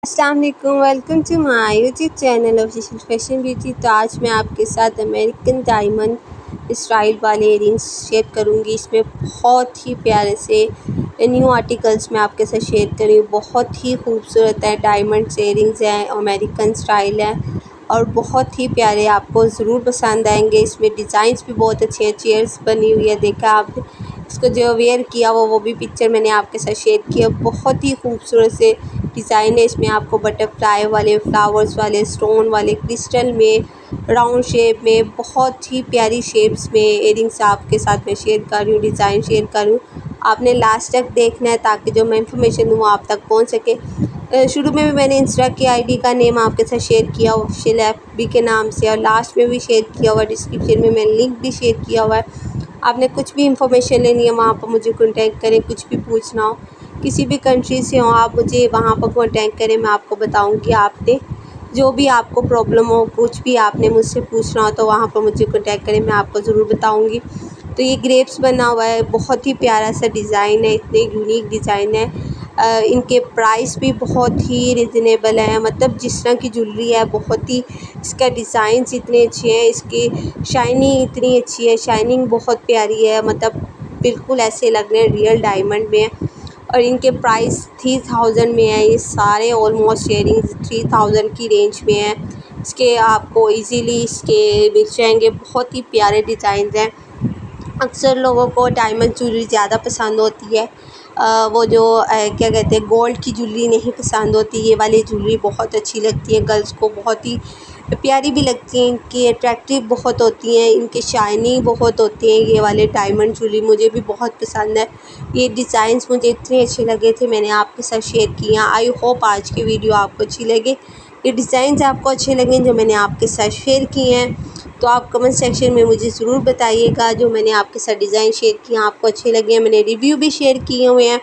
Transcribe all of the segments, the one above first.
अस्सलाम वालेकुम, welcome to my YouTube channel official fashion beauty. तो आज मैं आपके साथ अमेरिकन डायमंड स्टाइल वाले इयरिंग्स शेयर करूंगी। इसमें बहुत ही प्यारे से न्यू आर्टिकल्स मैं आपके साथ शेयर कर रही हूँ। बहुत ही खूबसूरत है, डायमंड इयरिंग्स हैं, अमेरिकन स्टाइल है और बहुत ही प्यारे, आपको ज़रूर पसंद आएंगे। इसमें डिज़ाइंस भी बहुत अच्छे हैं, चेयर्स बनी हुई है, देखा आप इसको जो वेयर किया वो भी पिक्चर मैंने आपके साथ शेयर किया। बहुत ही खूबसूरत से डिज़ाइन है। इसमें आपको बटरफ्लाई वाले, फ्लावर्स वाले, स्टोन वाले, क्रिस्टल में, राउंड शेप में, बहुत ही प्यारी शेप्स में इयरिंग्स आपके साथ मैं शेयर कर रही हूँ, डिज़ाइन शेयर कर रही हूँ। आपने लास्ट तक देखना है ताकि जो मैं इंफॉर्मेशन दूँ आप तक पहुँच सके। शुरू में भी मैंने इंस्टा की आईडी का नेम आपके साथ शेयर किया ऑफिशियल एफबी के नाम से, और लास्ट में भी शेयर किया हुआ, डिस्क्रिप्शन में मैंने लिंक भी शेयर किया हुआ है। आपने कुछ भी इंफॉर्मेशन लेनी है वहाँ पर मुझे कॉन्टैक्ट करें, कुछ भी पूछना हो, किसी भी कंट्री से हो आप मुझे वहाँ पर कॉन्टैक्ट करें, मैं आपको बताऊँगी। आपने जो भी आपको प्रॉब्लम हो, कुछ भी आपने मुझसे पूछना हो तो वहाँ पर मुझे कॉन्टैक्ट करें, मैं आपको ज़रूर बताऊँगी। तो ये ग्रेप्स बना हुआ है, बहुत ही प्यारा सा डिज़ाइन है, इतने यूनिक डिज़ाइन है। इनके प्राइस भी बहुत ही रिजनेबल है, मतलब जिस तरह की ज्वेलरी है बहुत ही, इसका डिज़ाइंस इतने अच्छे हैं, इसकी शाइनिंग इतनी अच्छी है, शाइनिंग बहुत प्यारी है, मतलब बिल्कुल ऐसे लग रहे हैं रियल डायमंड में है। और इनके प्राइस 3000 में है, ये सारे ऑलमोस्ट इयरिंग्स 3000 की रेंज में है। इसके आपको इजीली इसके मिल जाएंगे, बहुत ही प्यारे डिज़ाइन हैं। अक्सर लोगों को डायमंड ज्वेलरी ज़्यादा पसंद होती है, वो जो क्या कहते हैं, गोल्ड की ज्वेलरी नहीं पसंद होती। ये वाली ज्वेलरी बहुत अच्छी लगती है गर्ल्स को, बहुत ही प्यारी भी लगती हैं, इनकी अट्रैक्टिव बहुत होती हैं, इनके शाइनिंग बहुत होती हैं। ये वाले डायमंड ज्वेलरी मुझे भी बहुत पसंद है। ये डिज़ाइंस मुझे इतने अच्छे लगे थे, मैंने आपके साथ शेयर किया। आई होप आज की वीडियो आपको अच्छी लगे, ये डिज़ाइंस आपको अच्छे लगें जो मैंने आपके साथ शेयर किए हैं। तो आप कमेंट सेक्शन में मुझे ज़रूर बताइएगा जो मैंने आपके साथ डिज़ाइन शेयर किए आपको अच्छे लगे हैं। मैंने रिव्यू भी शेयर किए हुए हैं,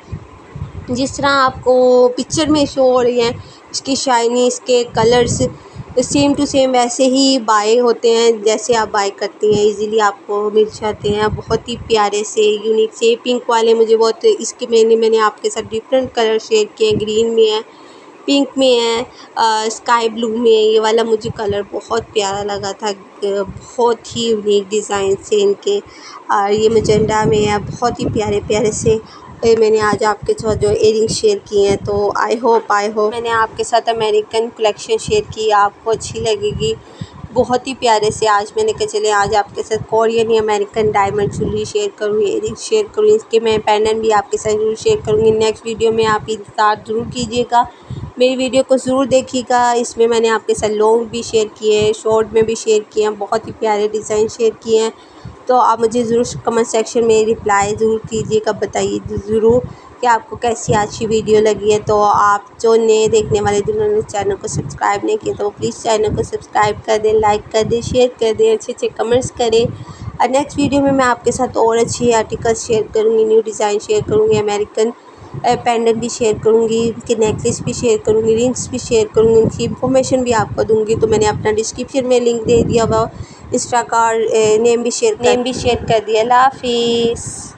जिस तरह आपको पिक्चर में शो हो रही हैं, इसकी शाइनिंग, इसके कलर्स सेम टू सेम वैसे ही बाय होते हैं जैसे आप बाय करती हैं, इजीली आपको मिल जाते हैं। बहुत ही प्यारे से यूनिक से पिंक वाले मुझे बहुत, इसके मैंने आपके साथ डिफरेंट कलर शेयर किए हैं, ग्रीन में है, पिंक में है, स्काई ब्लू में है। ये वाला मुझे कलर बहुत प्यारा लगा था, बहुत ही यूनिक डिज़ाइन से इनके। और ये मजेंडा में है, बहुत ही प्यारे प्यारे से मैंने आज आपके साथ जो इयरिंग शेयर किए हैं। तो आई होप मैंने आपके साथ अमेरिकन कलेक्शन शेयर की, आपको अच्छी लगेगी। बहुत ही प्यारे से आज मैंने कहा चले आज आपके साथ कोरियन या अमेरिकन डायमंड ज्वेलरी शेयर करूँगी, इयरिंग शेयर करूँगी, इसके मैं पेंडेंट भी आपके साथ ज़रूर शेयर करूँगी। नेक्स्ट वीडियो में आप इंतज़ार ज़रूर कीजिएगा, मेरी वीडियो को ज़रूर देखिएगा। इसमें मैंने आपके साथ लॉन्ग भी शेयर किए हैं, शॉर्ट में भी शेयर किए हैं, बहुत ही प्यारे डिज़ाइन शेयर किए हैं। तो आप मुझे ज़रूर कमेंट सेक्शन में रिप्लाई ज़रूर कीजिएगा, बताइए ज़रूर कि आपको कैसी आज की वीडियो लगी है। तो आप जो नए देखने वाले जिन्होंने चैनल को सब्सक्राइब नहीं किया तो वो प्लीज़ चैनल को सब्सक्राइब कर दें, लाइक कर दें, शेयर कर दें, अच्छे अच्छे कमेंट्स करें। और नेक्स्ट वीडियो में मैं आपके साथ और अच्छी आर्टिकल्स शेयर करूँगी, न्यू डिज़ाइन शेयर करूँगी, अमेरिकन पेंडेंट भी शेयर करूँगी, उनके नेकलेस भी शेयर करूँगी, रिंग्स भी शेयर करूँगी, उनकी इन्फॉर्मेशन भी आपको दूँगी। तो मैंने अपना डिस्क्रिप्शन में लिंक दे दिया हुआ, इंस्टा का नेम भी शेयर कर दिया। अल्लाह हाफिज़।